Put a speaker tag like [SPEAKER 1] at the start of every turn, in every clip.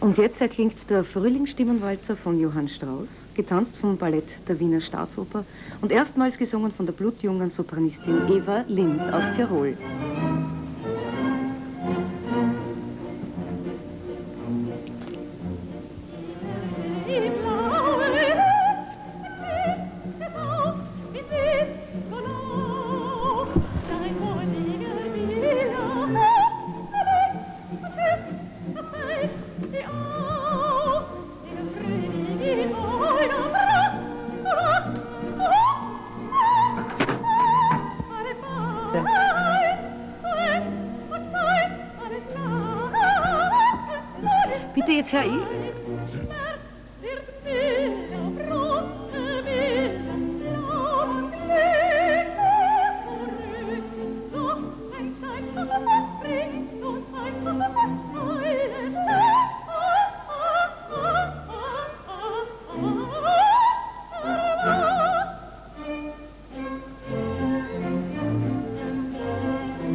[SPEAKER 1] Und jetzt erklingt der Frühlingsstimmenwalzer von Johann Strauss, getanzt vom Ballett der Wiener Staatsoper und erstmals gesungen von der blutjungen Sopranistin Eva Lind aus Tirol. Bitte jetzt, Herr I.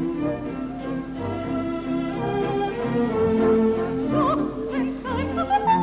[SPEAKER 2] Ein Schein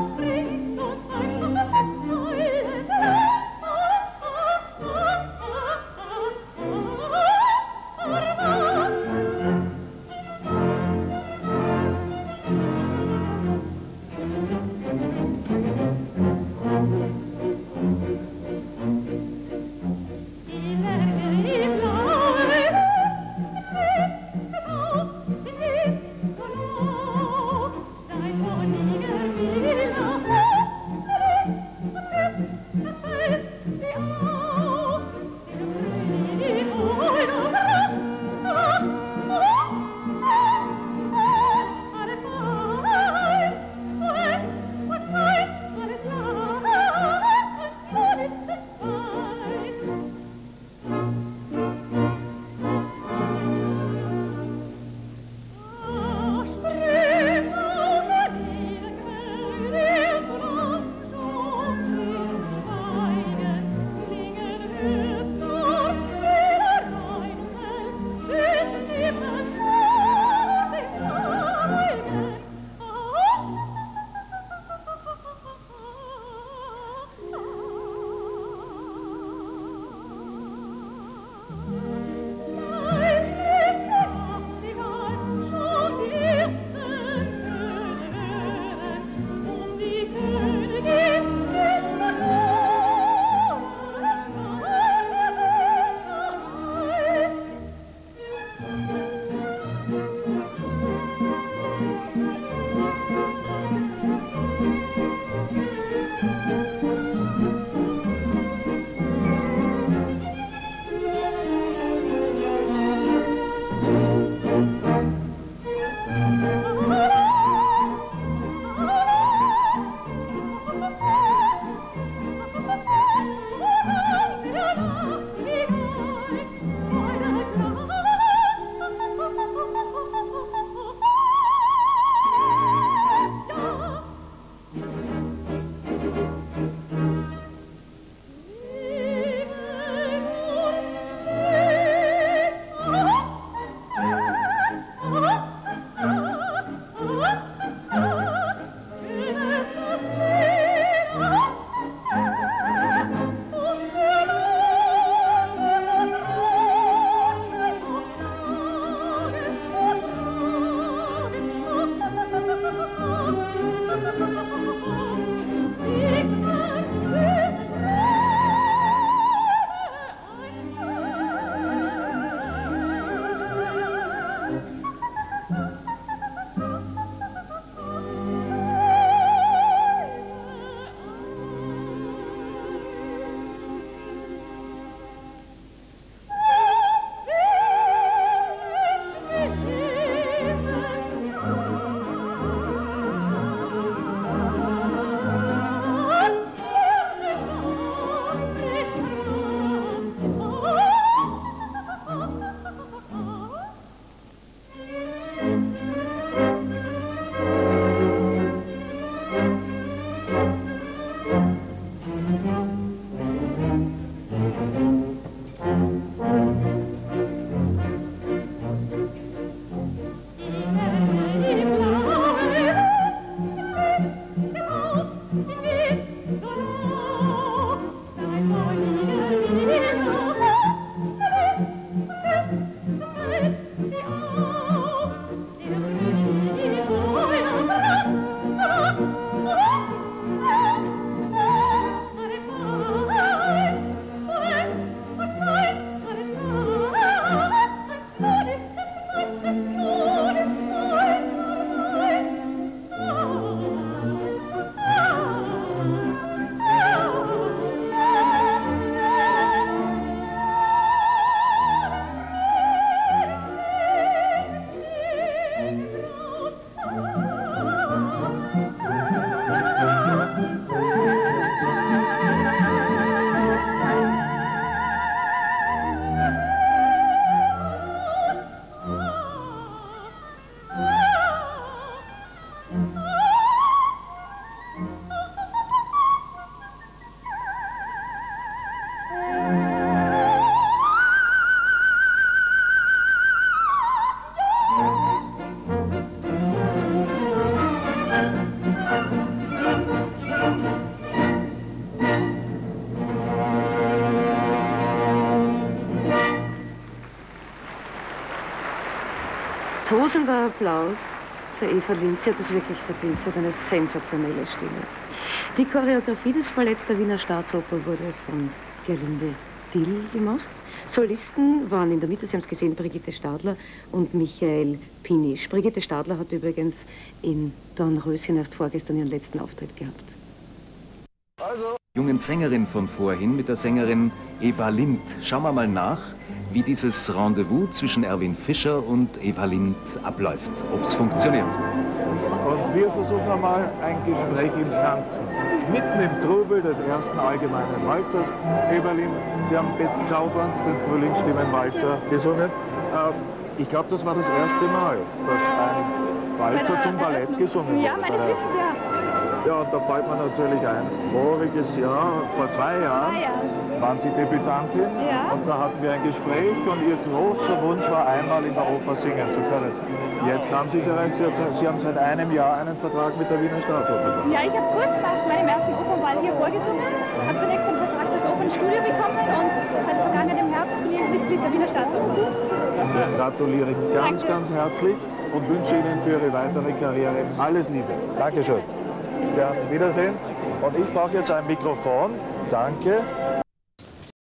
[SPEAKER 1] Tosender Applaus für Eva Lind. Sie hat es wirklich verdient. Sie hat eine sensationelle Stimme. Die Choreografie des Balletts der Wiener Staatsoper wurde von Gerlinde Dill gemacht. Solisten waren in der Mitte, Sie haben es gesehen, Brigitte Stadler und Michael Pinisch. Brigitte Stadler hat übrigens in Dornröschen erst vorgestern ihren letzten Auftritt gehabt.
[SPEAKER 2] Also. Jungen Sängerin von vorhin mit der Sängerin Eva Lind. Schauen wir mal nach, wie dieses Rendezvous zwischen Erwin Fischer und Eva Lind abläuft, ob es funktioniert.
[SPEAKER 3] Und wir versuchen einmal ein Gespräch im Tanzen. Mitten im Trubel des ersten allgemeinen Walzers. Eva Lind, Sie haben bezaubernd den Frühlingsstimmenwalzer gesungen. Ich glaube, das war das erste Mal, dass ein Walzer zum Ballett gesungen wurde.
[SPEAKER 4] Ja, meines Wissens, ja.
[SPEAKER 3] Ja, und da fällt mir natürlich ein, voriges Jahr, vor 2 Jahren, waren Sie Debütantin und da hatten wir ein Gespräch und Ihr großer Wunsch war, einmal in der Oper singen zu können. Jetzt haben Sie es erreicht, Sie haben seit einem Jahr einen Vertrag mit der Wiener Staatsoper.
[SPEAKER 4] Ja, ich habe kurz nach meinem ersten Opernball hier vorgesungen, habe zunächst einen Vertrag fürs Opernstudio bekommen und seit vergangenem Herbst bin ich Mitglied der Wiener Staatsoper.
[SPEAKER 3] Ja, gratuliere ich ganz, ganz herzlich und wünsche Ihnen für Ihre weitere Karriere alles Liebe. Dankeschön. Ja, Wiedersehen. Und ich brauche jetzt ein Mikrofon. Danke.